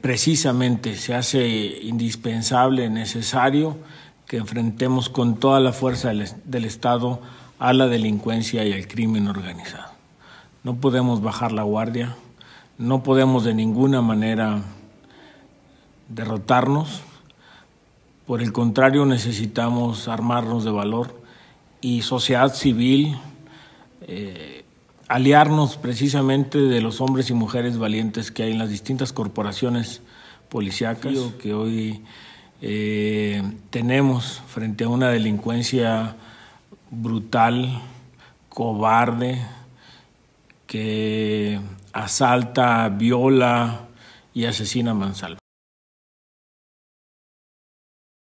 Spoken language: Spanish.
precisamente se hace indispensable, necesario, que enfrentemos con toda la fuerza del Estado a la delincuencia y al crimen organizado. No podemos bajar la guardia, no podemos de ninguna manera derrotarnos. Por el contrario, necesitamos armarnos de valor y sociedad civil, aliarnos precisamente de los hombres y mujeres valientes que hay en las distintas corporaciones policíacas que hoy tenemos frente a una delincuencia brutal, cobarde, que asalta, viola y asesina a mansalva.